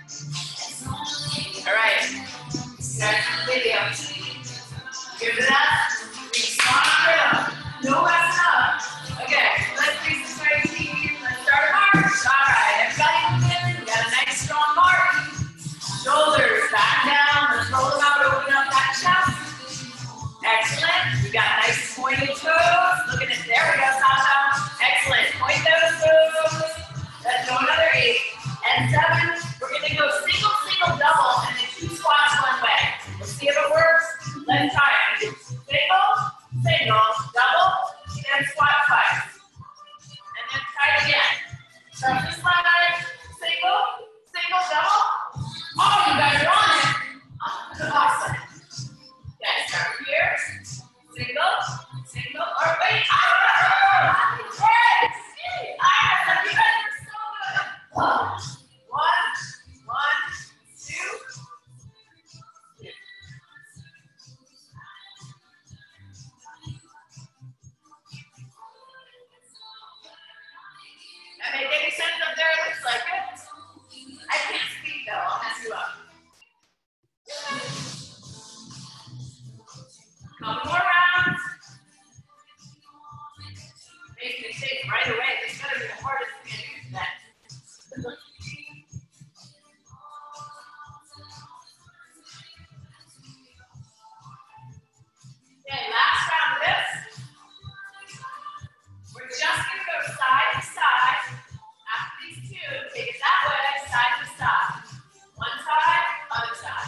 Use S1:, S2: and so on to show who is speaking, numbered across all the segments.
S1: All right. Start the video. Give it up. Respond up. No messing up. Okay, let's do some stretching. Let's start a march. All right, everybody move in. You got a nice strong march. Shoulders back down. Let's roll them out. Open up that chest. Excellent. You got nice pointed toes. Looking at there we go, Sasha. Excellent. Point those toes. Let's go another 8 and 7. We're gonna go single, single, double, and then 2 squats one way. Let's see if it works. Let's try it. Single, single, double, and squat twice. And then try it again. So this side, single, single, double. Oh, you guys are on it. Awesome. Okay, start here. Single, single, or wait. Yes! You guys are so good. 1, 2. That make any sense up there? It looks like it. I can't speak though. I'll mess you up. Couple more rounds. Make mistakes right away. This is gonna be the hardest thing to do today. Okay, last round of this. We're just gonna go side to side. After these 2, take it that way, side to side. One side, other side.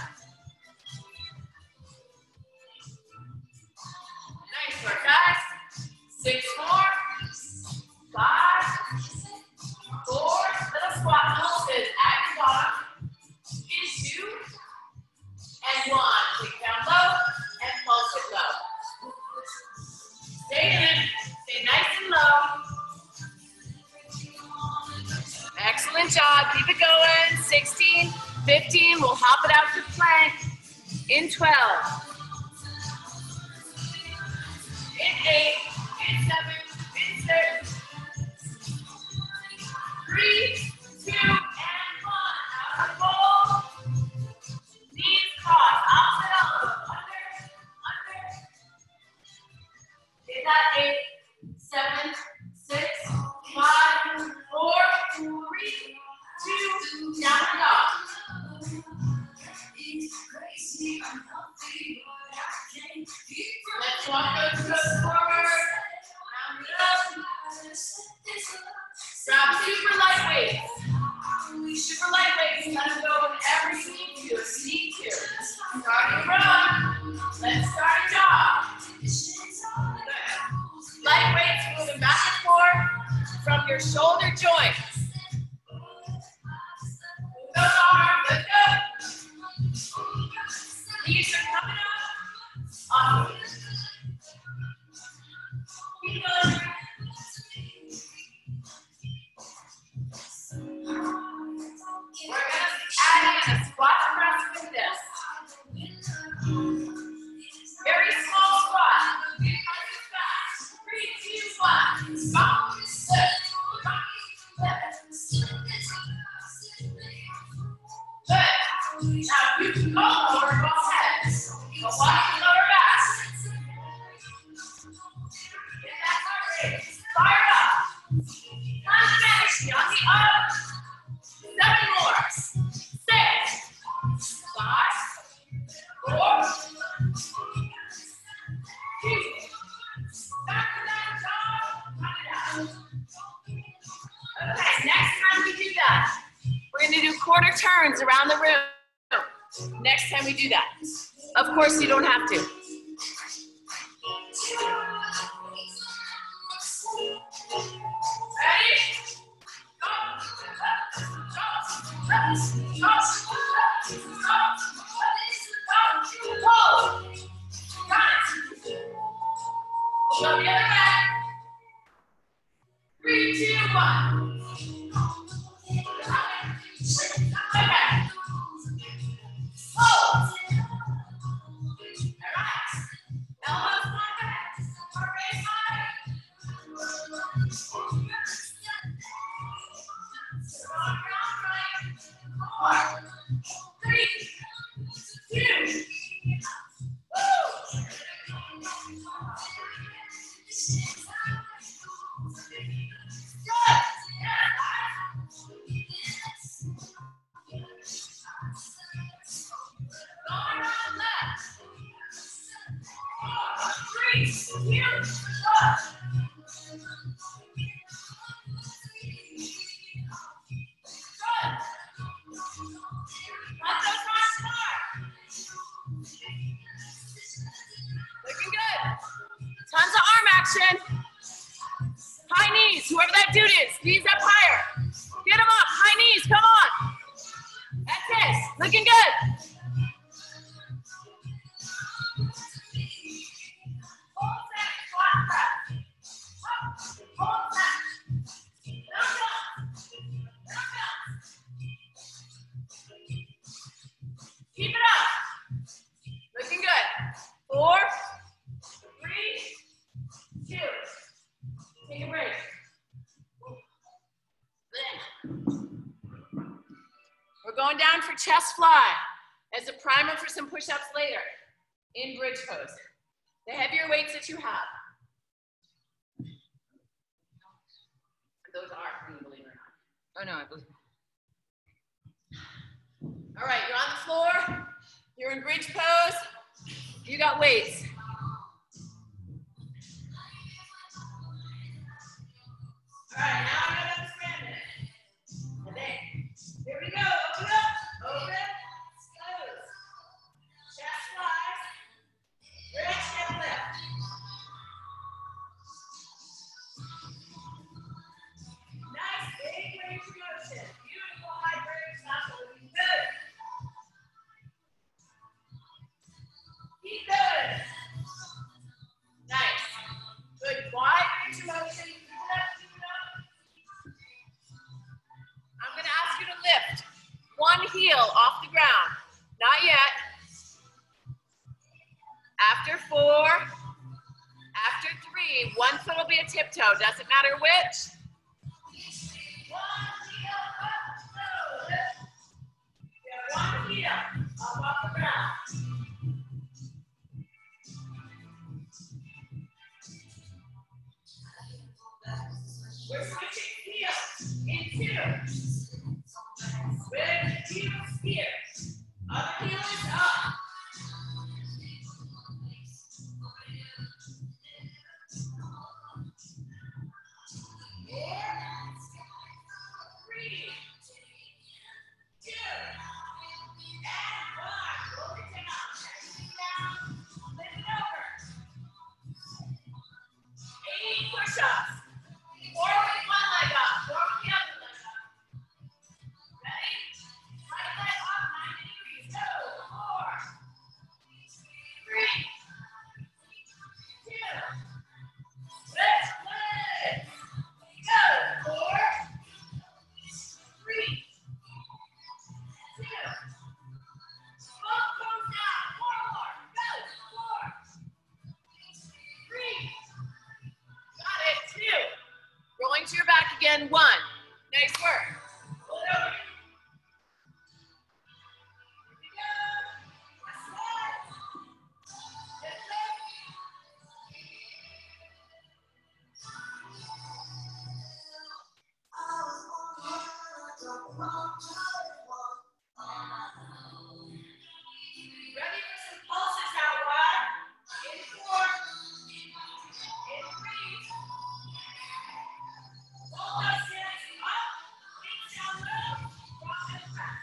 S1: Nice work, guys. 6 more. 5, 4. Little squat pulses at your bottom. In 2 and 1. Take it down low and pulse it low. Stay in it. Stay nice and low. Excellent job. Keep it going. 16, 15. We'll hop it out to plank. In 12. In 8. In 7. In 6. 3, 2, and 1. Out of the ball. Knees cross. Opposite elbow. Under. Get that 8, 7, 6, 5, 4, 3, 2, down and up. Let's walk those toes forward. Round it up. Grab super light weights. Super light weights. Let them go whenever you need to. If you need to. Start your run. Let's start a jog. Good. Light weights moving back and forth from your shoulder joints. Move those arms. Let's go. Knees are coming up. Awesome. Keep going. We're going to add in a squat press with this. Very small squat. 3, 2, 1. Stop. Good. Now you can go lower, go ahead. Go walk your lower back. Get that heart rate. Fire up. Time finish. On the up. 7 more. 6, 5, 4, 2. Back to that jog. Run it out. Okay, next time we do that, we're going to do quarter turns around the room. Next time we do that. Of course, you don't have to. Ready? Go. Go the other way. 3, 2, 1. Okay. Hold. Relax. Elbows one way. Heart rate high. Strong, right. 4. Looking good. Tons of arm action. High knees, whoever that dude is, knees up higher. Get him up, high knees, come on. That's it, looking good. Hold that squat press. Hold that. Keep it up. Looking good. 4, 3, 2. Take a break. We're going down for chest fly as a primer for some push-ups later in bridge pose. The heavier weights that you have. Those are, believe it or not. Oh no, I believe. All right, you're on the floor. You're in bridge pose. You got weights. All right, now I'm going to understand it. And then, here we go. Open up. Open. Close. Chest flies. Bridge and lift. Nice big range of motion. Beautiful high bridge. That's looking good. Keep going. Nice. Good wide range of motion. Keep it up, keep it up. I'm going to ask you to lift one heel off the ground. Not yet. After 4, after 3, one foot will be a tiptoe. Doesn't matter which. One heel up, slow, lift. We have one heel up off the ground. We're switching heels in 2. Switch heels here. Other heel is up. 4, 3, 2, and 1. Roll it down. Lift it over. 8 push-ups. 4 with one leg up. 4 with the other leg up. Ready? Right leg up, 90 degrees. Go. 4, 3, 2. Lift legs. Go. 4, 3, 2. Both toes down. 4 more. Go. 4, 3. Got it. 2. Rolling to your back again. 1. Nice work. Pull it over. Here we go. Last side. Lift, lift. Ready for some pulses out wide. In 4. In 3. Hold those hands up. Feet down low. Rock and back.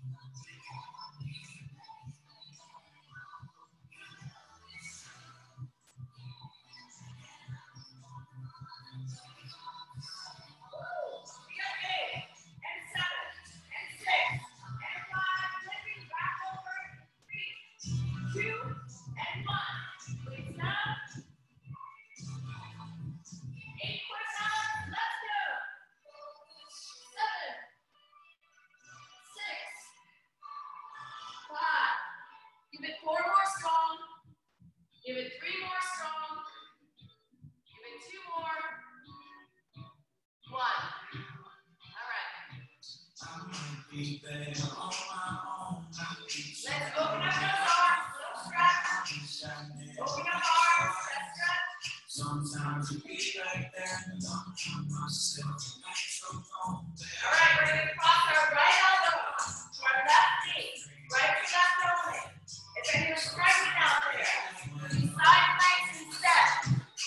S1: We got 8 and 7 and 6 and 5. Flipping back over. 3, 2, and 1. Please down. 8 push-ups. Let's go. 7, 6, 5. Give it 4 more strong. Give it 3 more strong. Give it 2 more. 1. All right. Let's open up those arms. Little stretch. Open up arms. Stretch, stretch.
S2: Sometimes it be like that.
S1: All right, we're going to cross our right elbow to our left knee. Right to left only. If anyone's pregnant out there, side planks instead.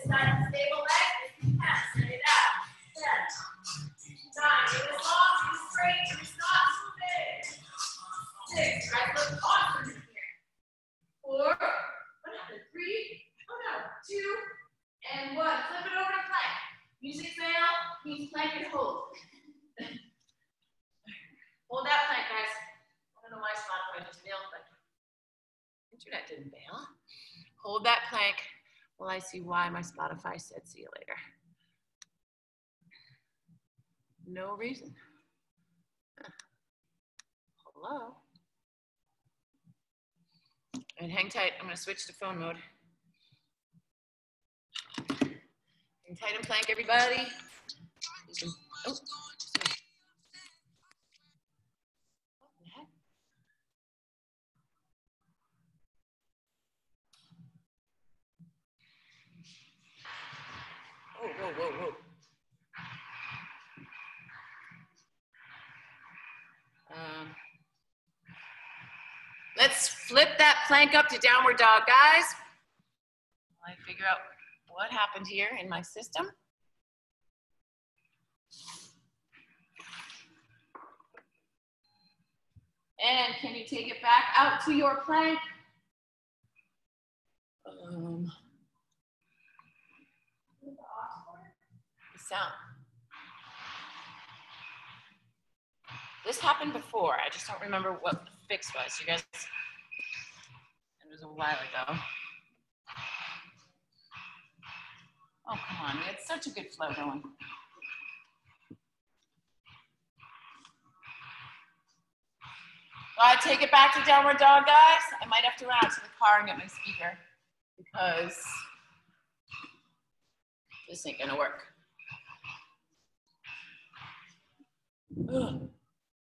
S1: that stable leg if you can. Send it out. 10, 9, get it long, get it straight, get it not too big. 6, right foot on from here. 4, what happened? 3, oh no, 2, and 1. Flip it over to plank. Music fail means plank and hold. Hold that plank, guys. I don't know why Spotify just failed, but internet didn't fail. Hold that plank while I see why my Spotify said see you later. No reason. Hello? And hang tight. I'm going to switch to phone mode. Hang tight and plank, everybody. Oh. What the heck? Whoa, whoa, whoa, whoa. Let's flip that plank up to downward dog, guys. While I figure out what happened here in my system. And can you take it back out to your plank? The sound. This happened before. I just don't remember what the fix was. You guys, it was a while ago. Oh, come on. We had such a good flow going. I take it back to downward dog, guys. I might have to run out to the car and get my speaker because this ain't gonna work. Ugh.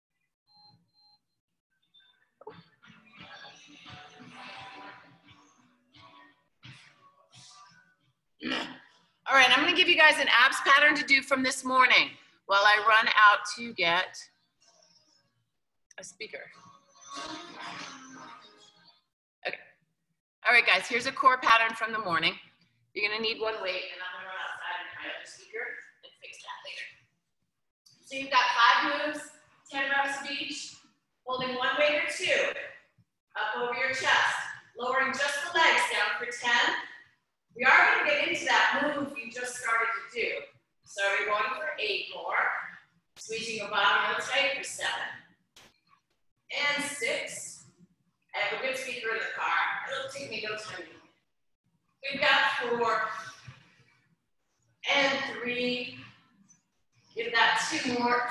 S1: All right, I'm gonna give you guys an abs pattern to do from this morning while I run out to get a speaker. Okay. All right, guys, here's a core pattern from the morning. You're gonna need one weight, and I'm gonna run outside and try out the speaker and fix that later. So you've got 5 moves, 10 reps of each, holding one weight or 2, up over your chest, lowering just the legs down for 10. We are going to get into that move you just started to do. So we're going for 8 more. Squeezing your bottom real tight for 7. And 6. I have a good speaker in the car. It'll take me no time. We've got 4. And 3. Give that 2 more.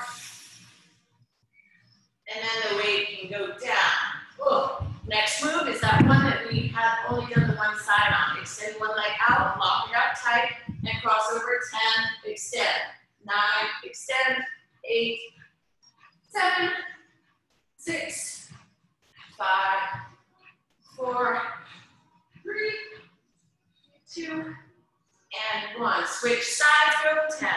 S1: And then the weight can go down. Oh. Next move is that one that we have only done the one side on. Extend one leg out, lock it up tight, and cross over. 10, extend. 9, extend. 8, 7, 6, 5, 4, 3, 2, and 1. Switch sides, go 10,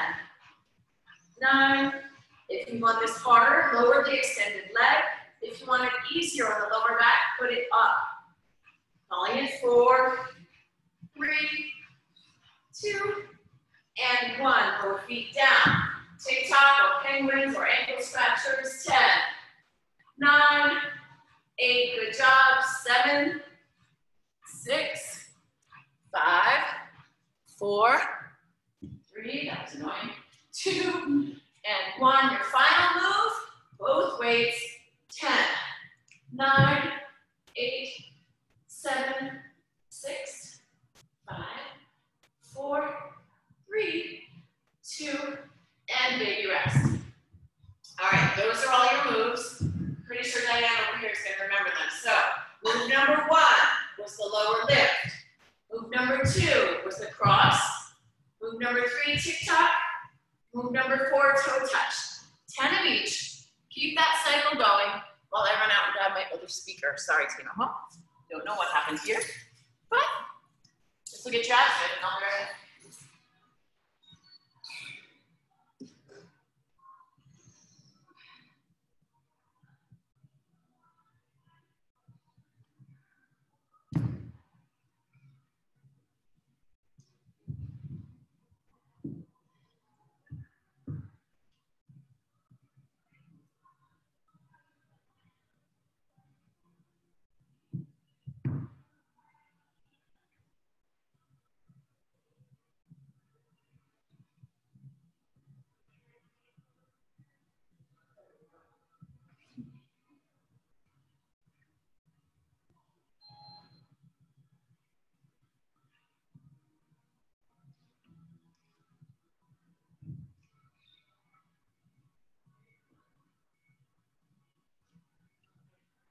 S1: 9. If you want this harder, lower the extended leg. If you want it easier on the lower back, put it up. Calling it 4, 3, 2, and 1. Both feet down. TikTok or penguins or ankle scratchers. 10, 9, 8. Good job. 7, 6, 5, 4, 3. That was annoying. 2, and 1. Your final move. Both weights. 10, 9, 8, 7, 6, 5, 4, 3, 2, and baby rest. All right, those are all your moves. Pretty sure Diane over here is going to remember them. So, move number 1 was the lower lift. Move number 2 was the cross. Move number 3, tick-tock. Move number 4, toe touch. 10 of each. Keep that cycle going while I run out and grab my other speaker. Sorry, Tina. Huh? Don't know what happened here, but this will get you out of it, and I'll be right back.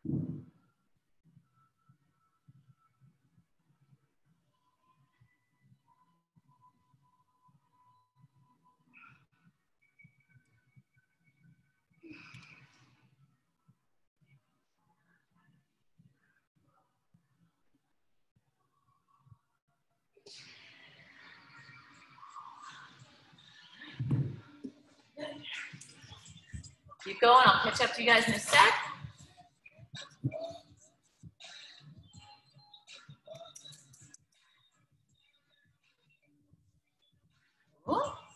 S1: Keep going, I'll catch up to you guys in a sec. Ooh.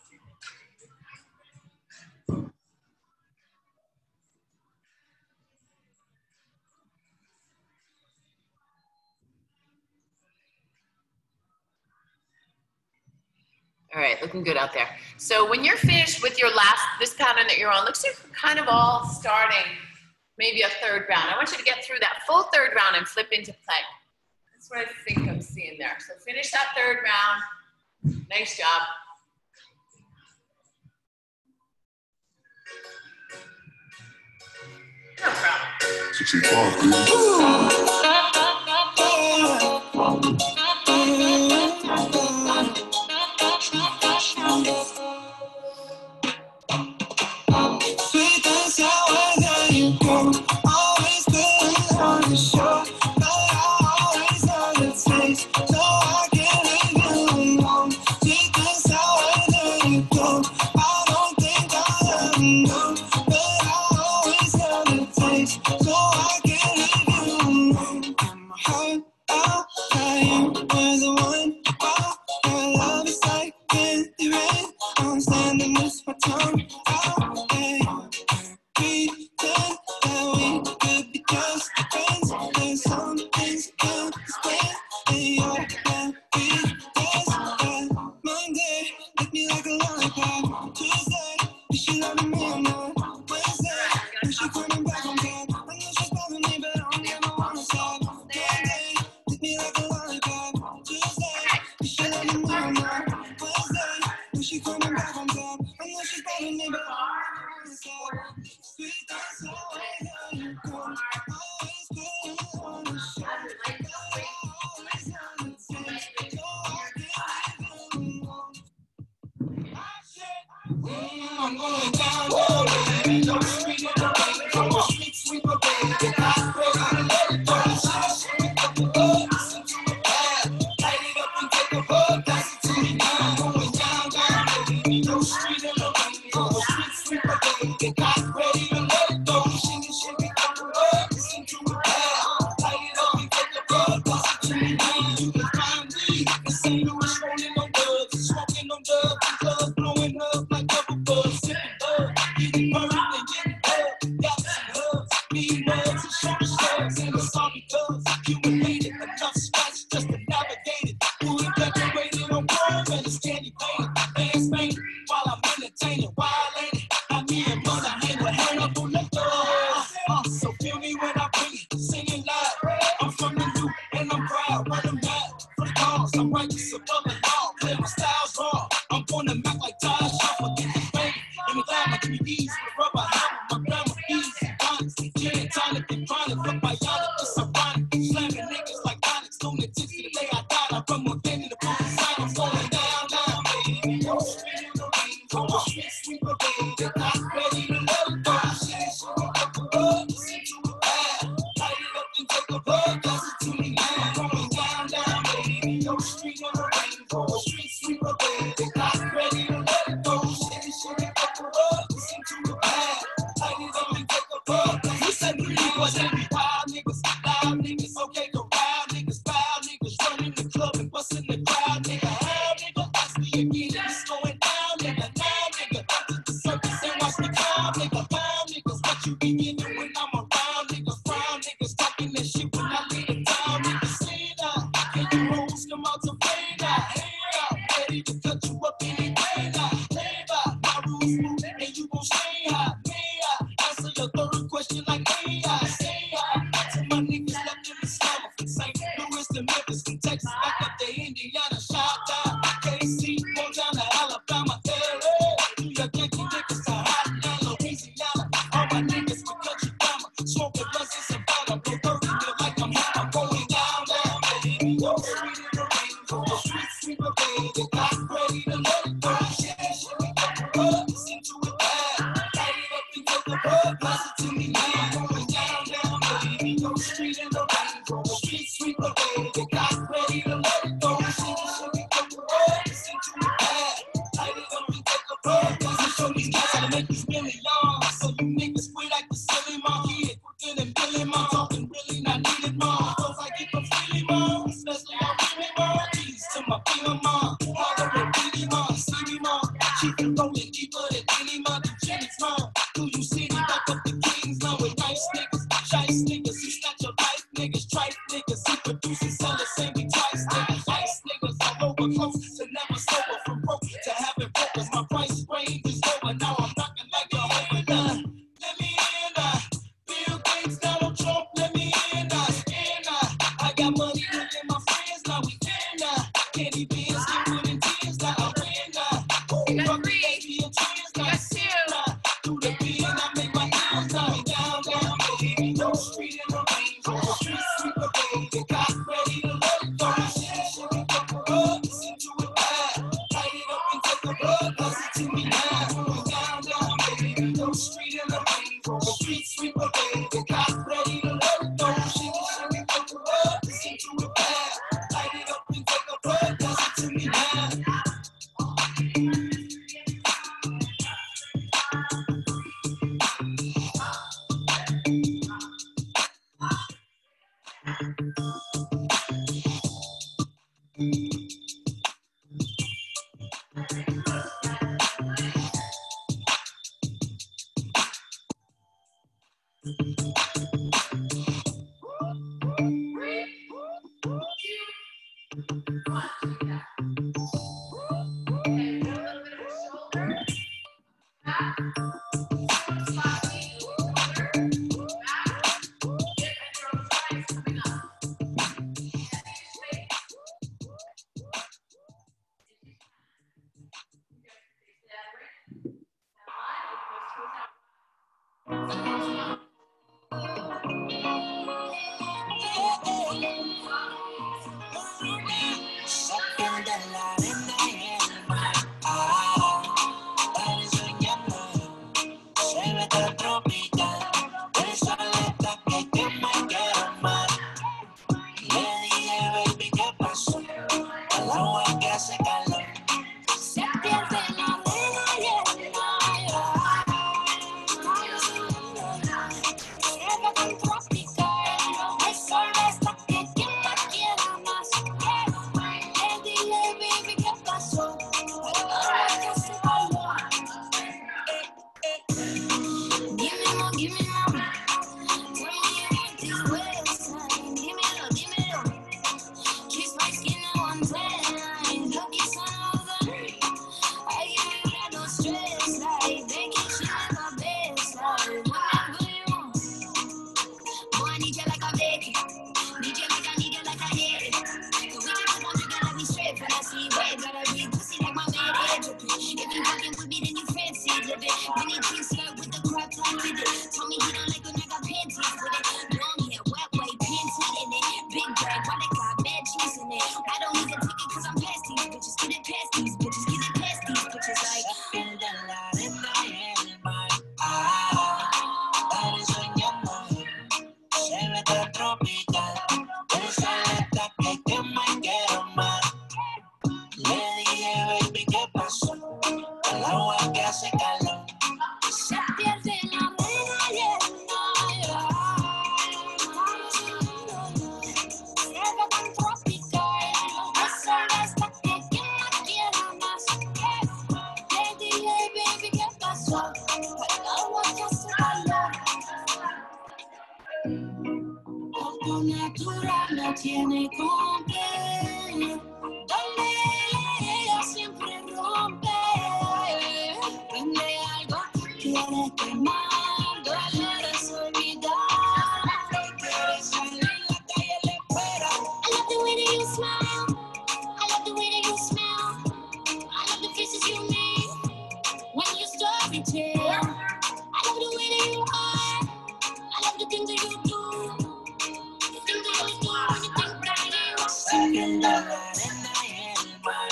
S1: All right, looking good out there. So when you're finished with your this pattern that you're on, looks like we're kind of all starting maybe a third round. I want you to get through that full third round and flip into plank. That's what I think I'm seeing there. So finish that third round. Nice job. No problem.
S3: 65.
S2: niggas really long. So you niggas free like the silly monkey. Quicker than Billy Mo. Talking really not needed more. Cause I keep them feeling more. Especially on really more. Keys to my feeling more. Holler at Billy Mo. See me more. Keep it rolling deeper than any mother Jenny's more. Do you see me back up the kings? Now with nice niggas, shice niggas, who snatch your life niggas, tripe niggas, who produce and sell the same me twice niggas, ice niggas, all over close to never sober, from broke to having focus. My price range is lower, now I'm knocking like a hover. Let me in, Bill Gates, Donald Trump, let me in, I got money within my friends, now we in, candy beans, get put in tears, now I win, fuck the lesbian trans, now I sin, through the being, I make my ears, now down, baby, no street in the range, street sweeper, baby, got ready to let go, shit, go, listen to it bad, light it up and take a bug, listen to me now, down, baby, no street in the range, street sweeper, baby, got ready to let go, shit, go, listen to it bad, light it up and take a bug, listen to me now.
S1: Tiene con donde ella siempre rompe, prende algo que quiere quemar, dolores olvidar, quiere salir la calle le espera. I love the way that you smile, I love the way that you smell, I love the faces you make when you story tell. I love the way that you are, I love the things that you do.
S2: En la arena y el mar,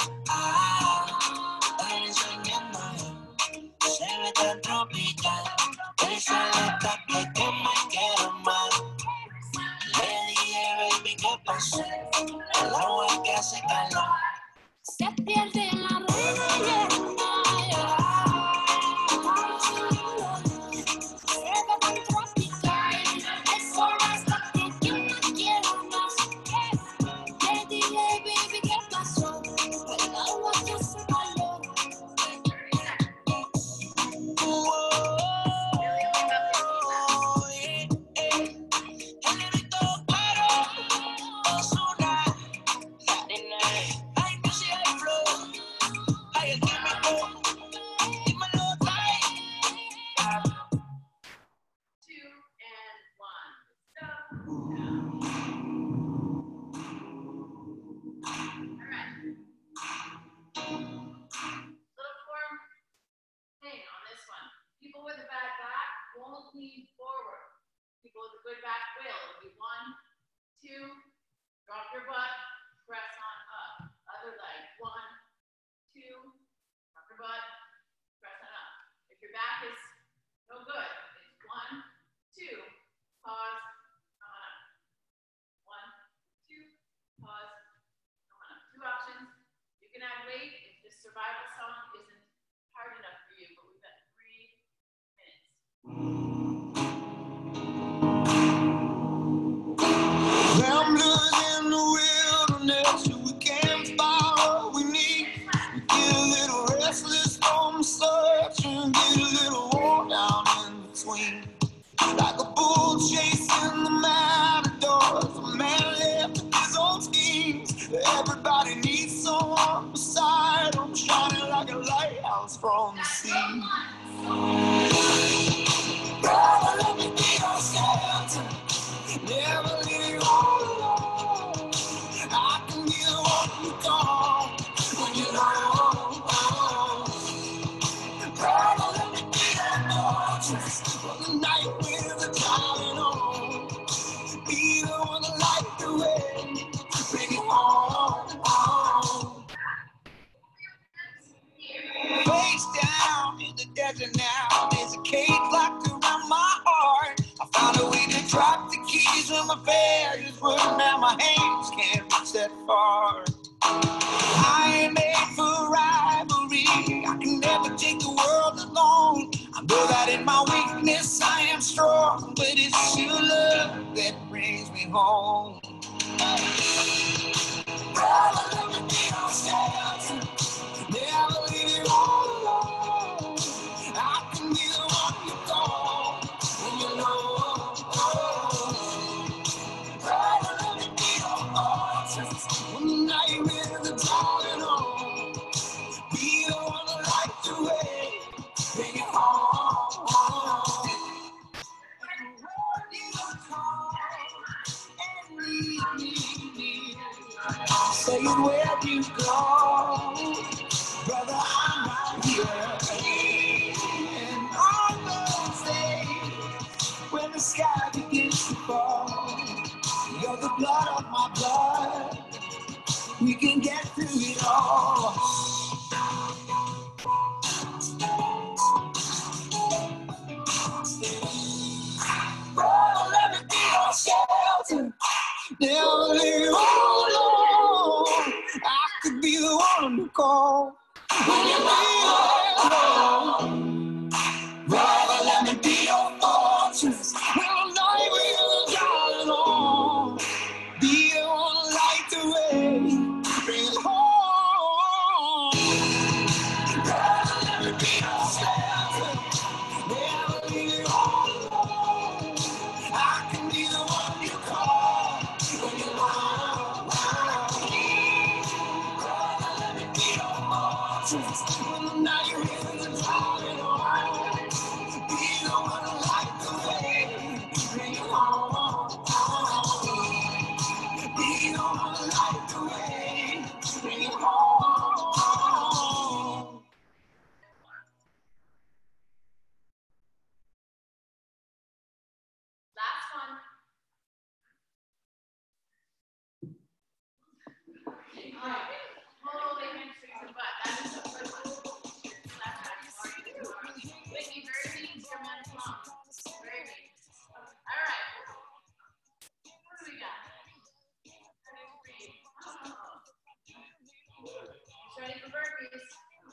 S2: están soñando, se ve tan tropical, el sol está que quema y quiero más. Le dije, baby, ¿qué pasó? El agua que hace calor.
S1: Se pierde en la arena y el mar. Don't lean forward. People with a good back will. It'll be 1, 2, drop your butt, press on up. Other leg, 1, 2, drop your butt, press on up. If your back is no good, it's 1, 2, pause, come on up. 1, 2, pause, come on up. 2 options. You can add weight if this survival song isn't hard enough for you, but we've got 3 minutes.
S2: Ramblers in the wilderness, we can't find what we need. We get a little restless from the search and get a little worn down in between. Like a bull chasing the matadors, a man left with his own schemes. Everybody needs someone beside him, shining like a lighthouse from the sea. Brother, let me be your shelter. Never leave you all alone. I can be the one you call when you're alone. Brother, let me be that fortress for the night with the darling on. Be the one that light the way, bring it home. Face down in the desert now. There's a cage locked around my heart. I found a way to drop the keys when my failures were now my hands can't reach that far. I ain't made for rivalry. I can never take the world alone. I know that in my weakness I am strong, but it's your love that brings me home. Brother, let me be your shelter. Never leave you all alone. I can be the one you call when you're alone. Brother, let me be your fortress when the night with the darling on. Be the one that light the way, bring it home. You call and leave me. Say it where you go. Brother, I'm right here. And on those days when the sky begins to fall, you're the blood of my blood. We can get through it all. Brother, let me be your shelter. Never leave you all alone. I could be the one to call when you're alone. Brother, let me be your fortress. When night will die alone. Be the one to light the way. Bring it home. Brother, let me be your shelter. Never leave you all alone. I can be the one you call when you're alone. Brother, let me be your fortress. When the night is driving on, be the one to light the way. Bring it home. Be the one to light the way. Bring it home.
S1: Last one. All right. Holy hamstrings and butt. That is the first one. Last one. Whitney, very neat. Your man's long. Very neat. All right. What do we got? Ready for burpees?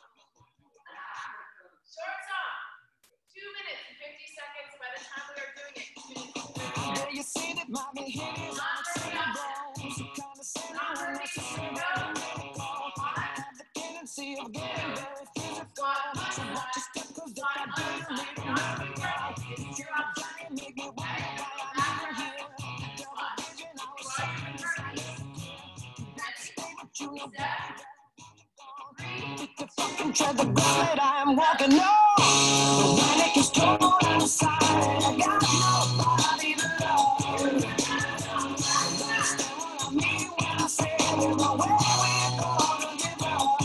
S1: Short song. 2 minutes and 50 seconds by the time we are doing it. 2 minutes.
S2: Yeah, you see that mommy hit is on the same bones. You kind of say that when I say that I have the tendency of getting very physical. So watch your step, cause if I do, you need to let me go. You're a giant, make me wonder why I'm even here. Double vision, I was saying this, I listen here. You got to stay, but you know better. With the fucking tread, the ground that I am walking on. The panic is torn on the side. I got nobody to love. Understand what I mean when I say there's no way we're gonna give up.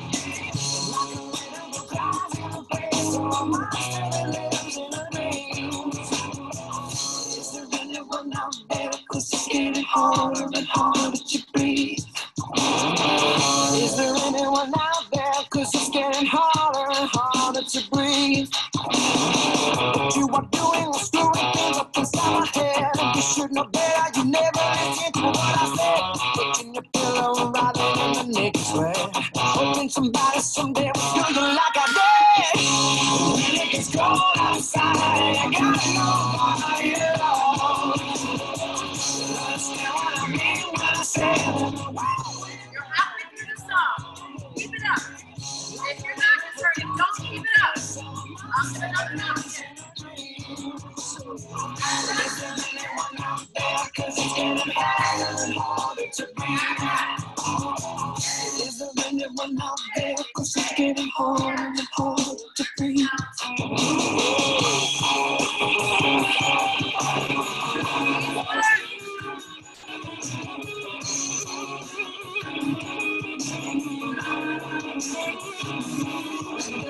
S2: Like a little clouds in the face, so my spirit lives in a dream.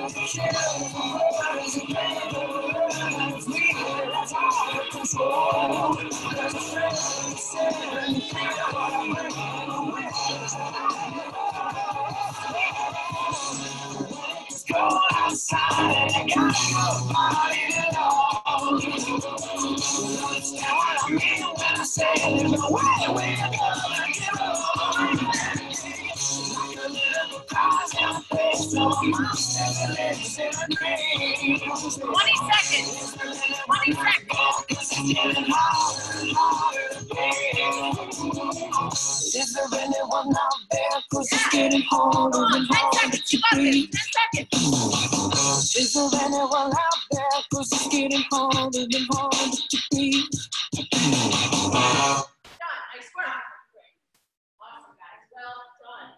S2: Go outside and got nobody at all. Understand what I mean when I say there's no way we're gonna get along. Like a little cause in a face, so I'm still lives in a dream.
S1: 20 seconds. 20 seconds.
S2: Cause it's getting harder and harder to breathe. Is there anyone out there? Cause it's getting harder and harder to breathe.
S1: 10 seconds.
S2: Is there anyone out there? Cause it's getting harder and harder to breathe.
S1: Done. Nice work. Great. Awesome, guys. Well done.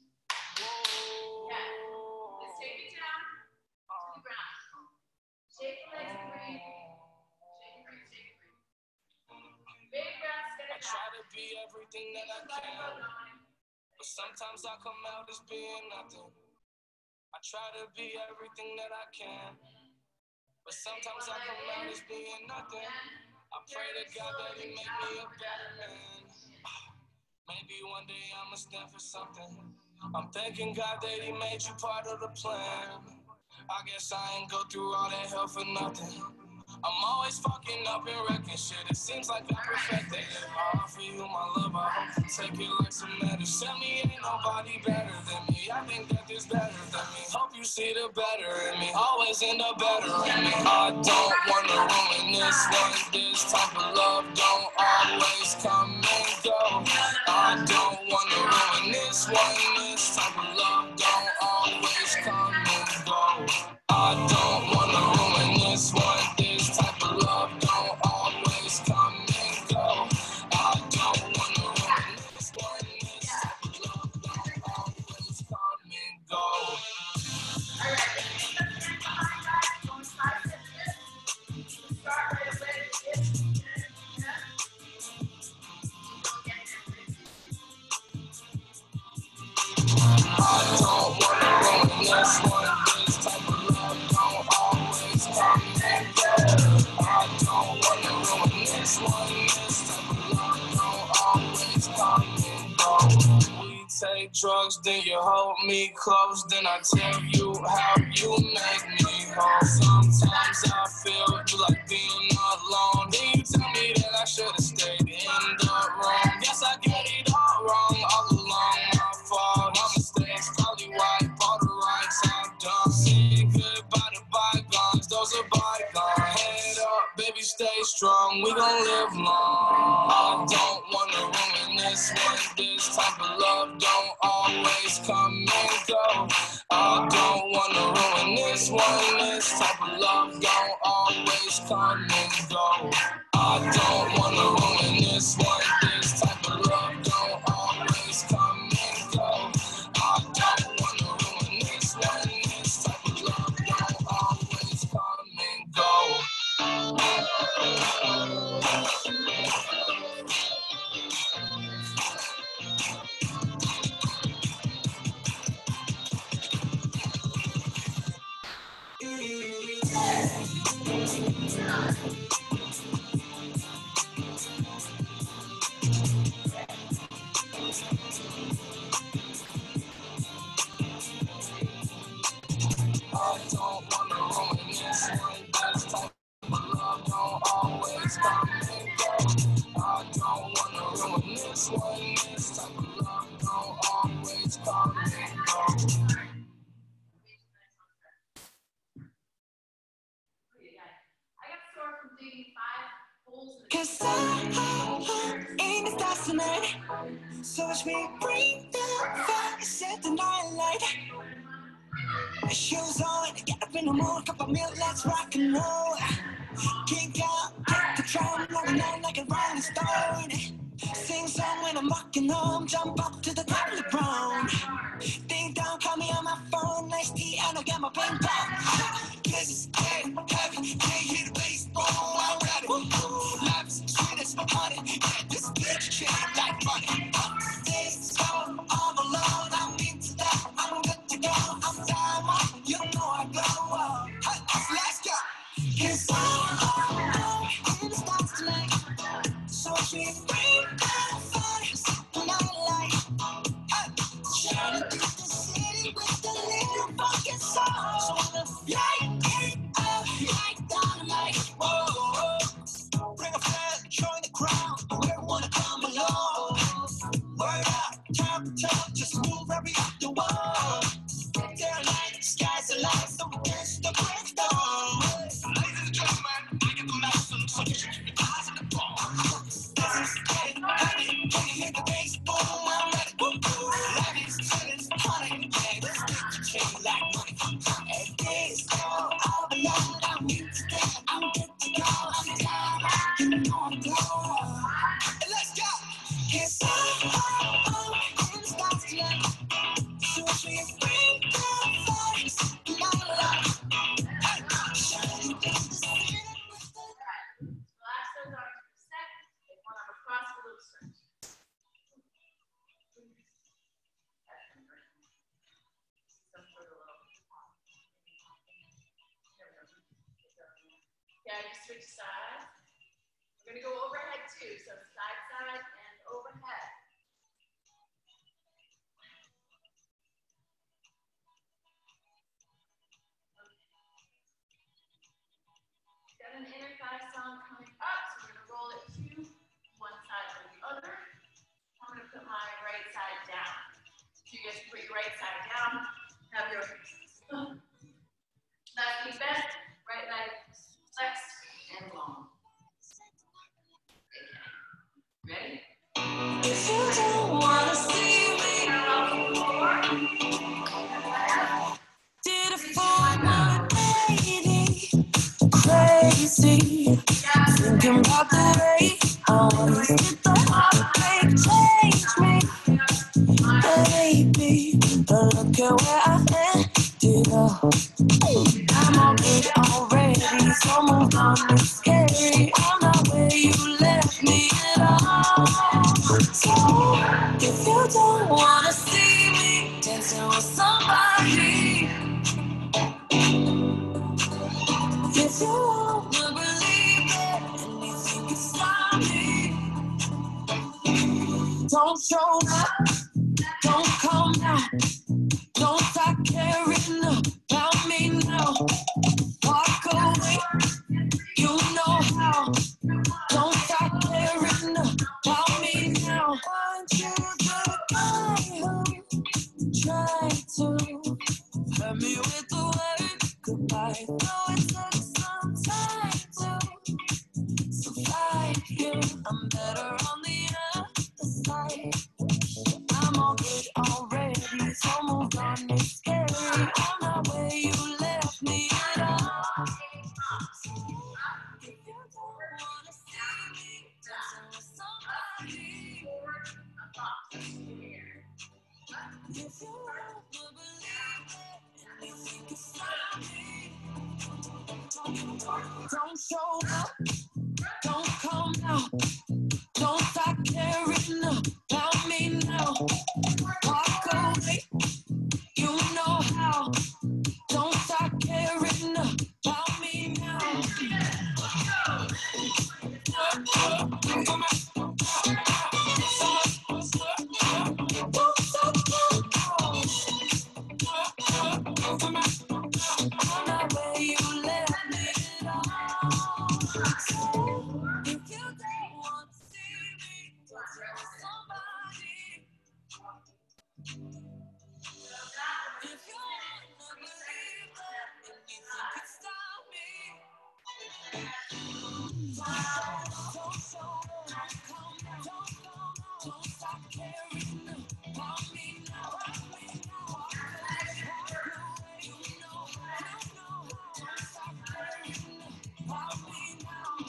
S1: Yeah. Let's take it down to the ground. Shake the legs and breathe. Shake and breathe. Shake and breathe. Big breaths. Get
S2: I
S1: it
S2: try
S1: down.
S2: to be everything that I can, but sometimes I come out as being nothing. I try to be everything that I can, but sometimes I come out as being nothing. I pray to God that He make me a better man. Maybe one day I'ma stand for something. I'm thanking God that He made you part of the plan. I guess I ain't go through all that hell for nothing. I'm always fucking up and wrecking shit. It seems like I'm perfected. If I offer you my love, I hope you take it like some medicine. Tell me ain't nobody better than me. I think that there's better than me. Hope you see the better in me. Always end up better in me. I don't wanna ruin this one. This type of love don't always come and go. I don't wanna ruin this one. This type of love don't always come and go. I don't wanna ruin this one. This type of love don't always come and go. I don't wanna ruin this one. This type of love don't always come and go.
S1: All right. Don't start this. Start right away.
S2: I don't wanna ruin this one. This type of love don't always come and go. I don't wanna ruin this one. This type of love don't always come and go. We take drugs, then you hold me close, then I tell you how you make me whole. Sometimes I feel like being alone. Then you tell me that I should've stayed in the room. Guess I get it all wrong all along. My fault, my mistakes, probably wipe all the rights I've done. Saying goodbye to bygones, those are bygones. Head up, baby, stay strong, we gon' live long. I don't wanna ruin this one. This type of love don't always come and go. I don't wanna ruin this one. This type of love don't always come and go. I don't wanna ruin this one. This type of love don't always come and go. I don't wanna ruin this one. This type of love don't always come and go. I don't wanna ruin this one. This type of love don't always come and go. I don't wanna ruin this one. This type of love don't always come and go.
S1: I got sore from digging 5 holes in the
S2: Cause I ain't a fascinated. So watch me bring the fire, set the night light. Shoes on, get up in the morning, cup of milk, let's rock and roll. Kick out, kick the drum, rolling on like a rolling stone. Sing song when I'm walking home, jump up to the top of the brown. Ding dong, call me on my phone, nice tea, and I'll get my ping pong. This is dead, heavy, can't hear the bass, boom, I'm ready. Life is sweet as honey, yeah, this bitch shit like money. This song, all alone, I'm into that, I'm good to go, I'm down, you know I go. So light it up like dynamite. Whoa, bring a friend, join the crowd. We wanna come along. Word up, talk, just move every up the wall. Daylight, skies alight, so dance the breakdown. Ladies and gentlemen, I can do nothing, so you should keep your eyes on the ball. This is getting heavy, can you hear the bass? Boom, I'm ready, boom, boom. Life is feeling honey, yeah, let's take the chain like money. And this all alone, I'm here today, I'm good to go, I'm down, you know I'm gone. And let's go! It's all in the stars tonight. So we bring the lights, light it up. Shining in the city.
S1: Relax those arms for a sec. Take one arm across for a little stretch. Yeah, just switch sides. We're going to go overhead too, so side, side, and overhead. Got an inner thigh song coming up, so we're going to roll it to one side or the other. I'm going to put my right side down. So you guys can put your right side down, have your left knee bent, right leg flexed and long. Okay. Ready?
S2: If you don't wanna see me, did it for my lady. Crazy, thinking about the way I wasted the heartbreak. Change me, baby, but look at where I ended up. I'm all good already, so move on. It's scary, I'm not where you left me at all. So if you don't wanna see me dancing with somebody, if you wanna believe it, anything can stop me. Don't show up, don't come out, don't stop caring about me now. Walk away, you know how. Don't stop caring about me now. Aren't you the guy who tried to hurt me with the word goodbye? Though it took some time to survive you, I'm better on the other side. I'm all good already, so move on. It's scary, I'm not where you left me at all. If you don't wanna see me dancing with somebody, if you wanna believe it, anything can stop me. Don't show up, don't come out, don't stop caring about me now. Walk away, you know how. Don't stop caring about me now. I'm not where you left me at all. If you don't want to see me dancing with somebody, if you wanna believe that anything can stop me, don't show up, don't stop caring about me now. Walk away, you know how. Don't stop caring about me now.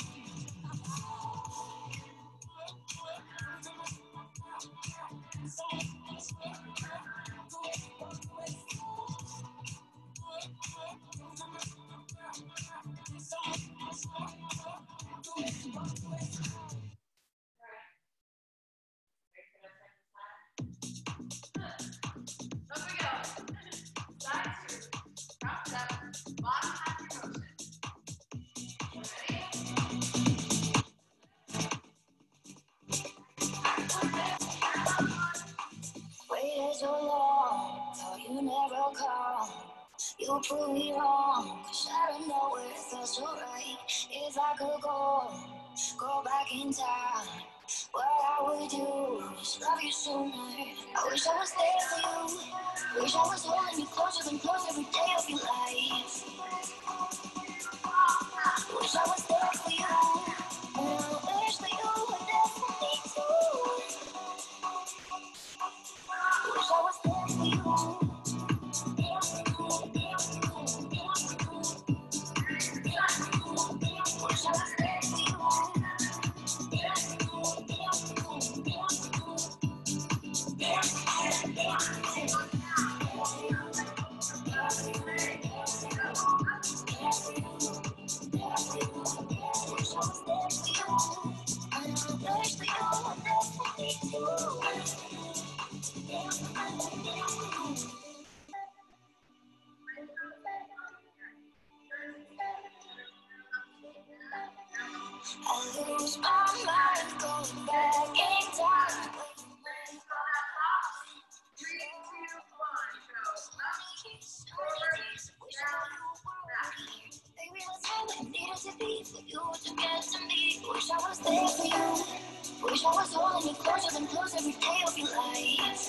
S2: People prove me wrong, 'cause I don't know where it felt so right. If I could go back in time, what I would do is love you sooner. I wish I was there for you. Wish I was holding you closer than close every day of your life. Wish I was there for you. And I wish that you were there for me too. Wish I was there for you. Wish I was there for you. I lose my mind going back in time.
S1: 3, 2, 1,
S2: Baby, that's all I needed to be for you to get to me. Wish I was there for you. Wish I was holding you closer than close every day of your life.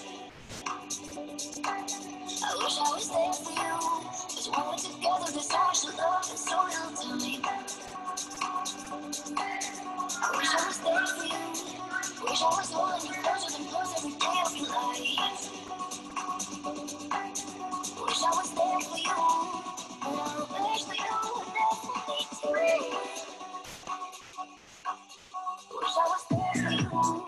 S2: I wish I was there for you. 'Cause when we're together, there's so much love and so little time. I wish I was there for you. Wish I was holding you closer than close every day of your life. Wish I was there for you. And I wish that you were there for me too. Wish I was there for you.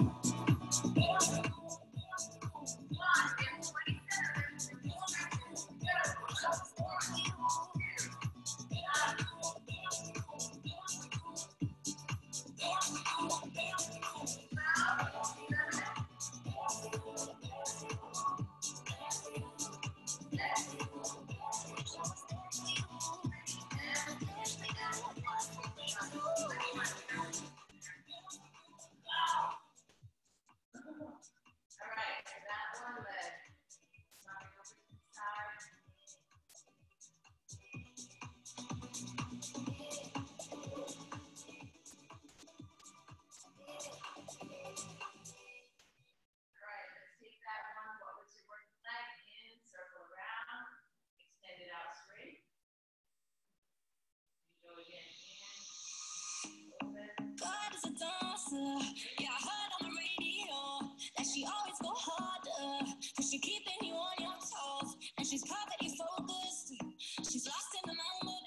S2: God is a dancer. Yeah, I heard on the radio that she always go harder. 'Cause she keeping you on your toes. And she's perfectly focused. She's lost in the moment.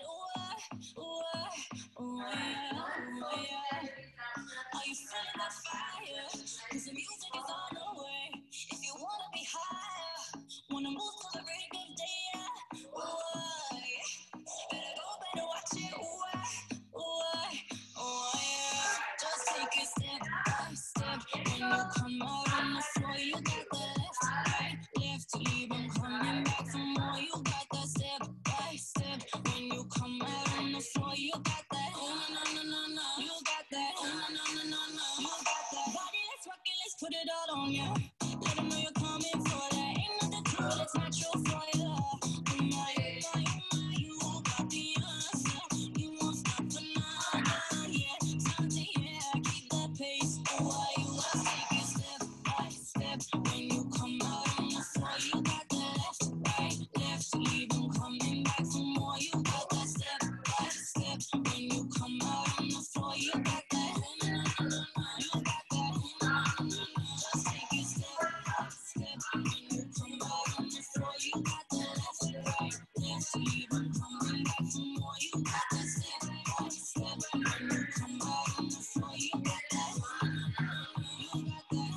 S2: Yeah. Are you feeling that fire? 'Cause the music is on the way. If you wanna be higher, wanna move to the break of day. Better go, better watch it. Just take it step by step. When you come out on the floor, you got the left, right, left. Leave 'em coming back for more. You got that step by step. When you come out on the floor, you got that. Oh no no no no. You got that. Oh no no no no. You got that. Body, let's rock it. Let's put it all on ya. Let 'em know you're coming for that. Ain't nothing to it. It's natural for ya. You got the answer. You won't stop for nothing. Yeah, something, yeah. Keep that pace. Why you gotta take it step by step. When you come out on the floor, you got the left, right, left. Leave 'em coming back for more. You got that step by step. When you come out on the floor, you got that. You got that. Just take it step by step. When you come out on the floor, you got the left, right, left. Leave 'em coming back for more. You got that step by step. When you come out on the floor, you got that. You got that.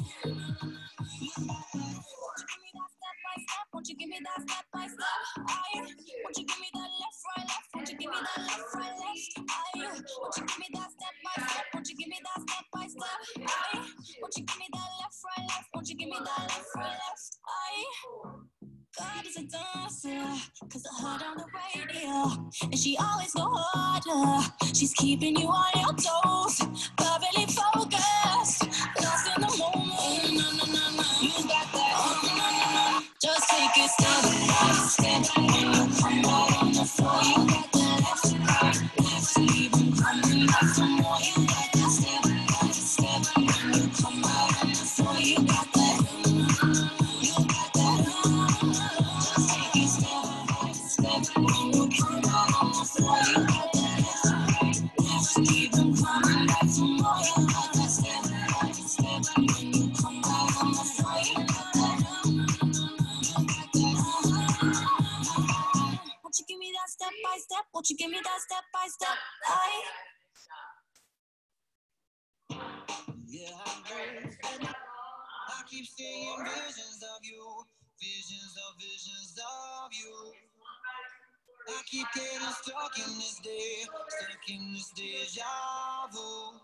S2: Won't you give me that step by step? Won't you give me that left, right, left? Won't you give me that left, right, left? Won't you give me that step by step? Won't you give me that step by step? Won't you give me that left, right, left? Won't you give me that left, right, left? God is a dancer, 'cause I heard on the radio, and she always go harder. She's keeping you on your toes, perfectly focused, lost in the moment. No. You got that. Just take it step by step. When you come out on Won't you give me that step by step? Yeah, I keep seeing visions of you, visions of you. I keep getting stuck in this day, stuck in this deja vu.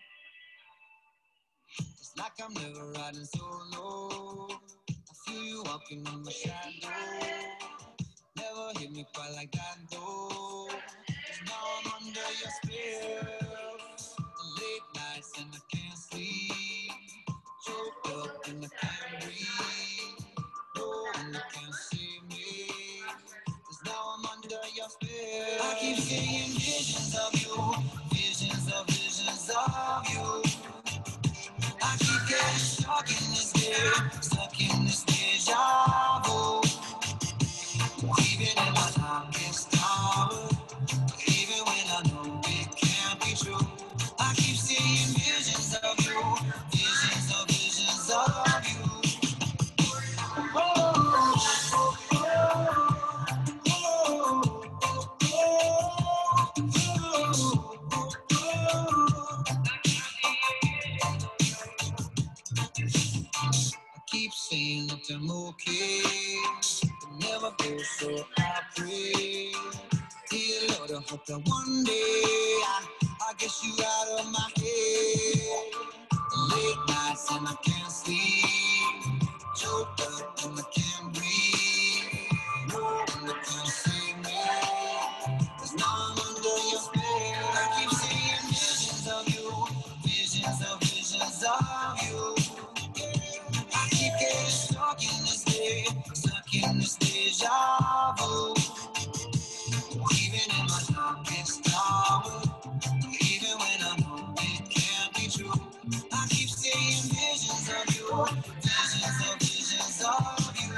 S2: It's like I'm never riding solo. I feel you walking on my shadow. Never hit me quite like that though. 'Cause now I'm under your spell. The late nights and I can't sleep. Choked up and I can't breathe. No one that can see me. 'Cause now I'm under your spell. I keep seeing visions of you. Visions of you. I keep getting stuck in this day. Stuck in this deja vu. Even in my darkest hour, even when I know it can't be true, I keep seeing visions of you, visions of you. I keep saying that I'm okay, but never go, so I pray. Dear Lord, I hope that one day I get you out of my head. Late nights and I can't sleep, choked up and I can't breathe. No one that can see me, 'cause now I'm under your spell. I keep seeing visions of you, visions of you. I keep getting stuck in this day, stuck in this deja vu. Even in my darkest hour, even when I know it can't be true, I keep seeing visions of you, visions of you.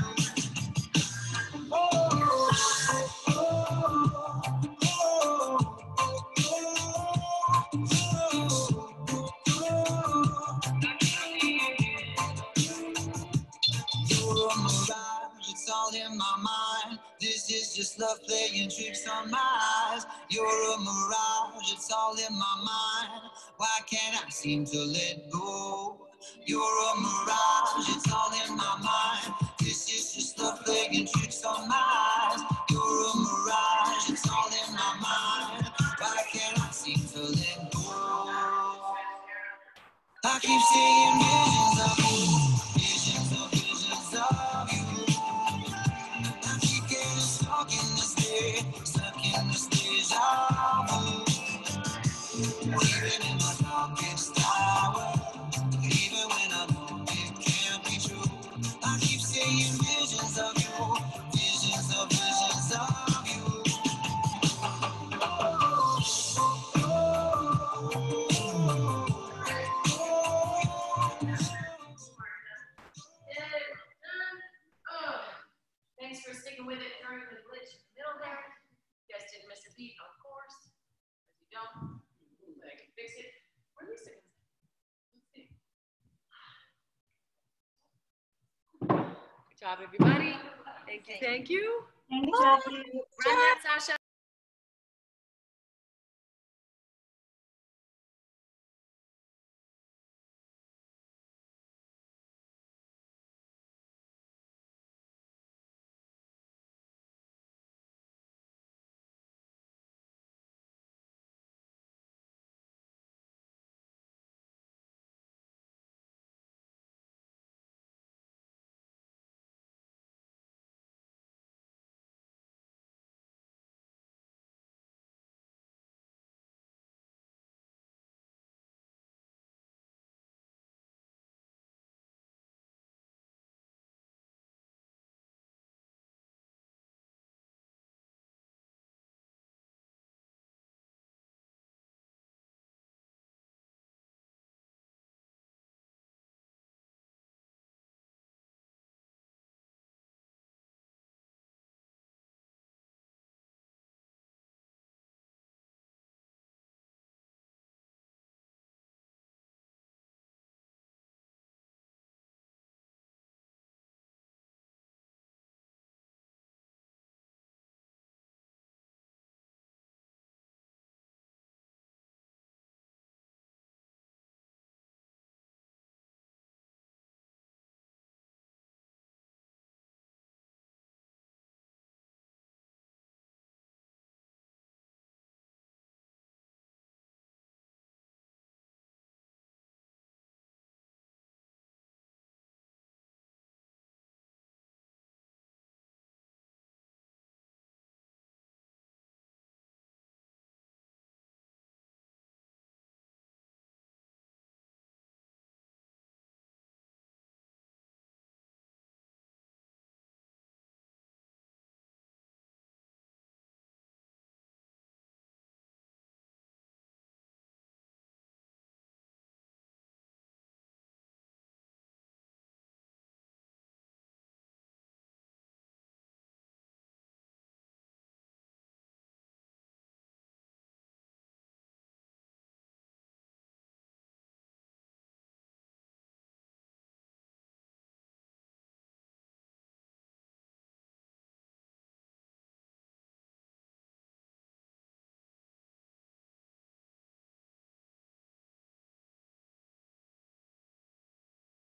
S2: You're a mirage, it's all in my mind. This is just love playing tricks on my eyes. You're a mirage, it's all in my mind. Why can't I seem to let go? You're a mirage, it's all in my mind. This is just love playing tricks on my eyes. You're a mirage, it's all in my mind. Why can't I seem to let go? I keep seeing visions of you, visions of you. I keep getting stuck in this day, stuck in this deja vu. Even in my darkest hour, even when I know it can't be true, I keep seeing visions of you, visions of you.
S1: Thanks for sticking with it during the glitch in the middle there. You guys didn't miss a beat, of course. If you don't, I can fix it. Where are these sticking? Let's see. Good job, everybody. Thank you.
S4: Thank you,
S1: Bye.
S4: Jacki.
S1: Run that, Sasha.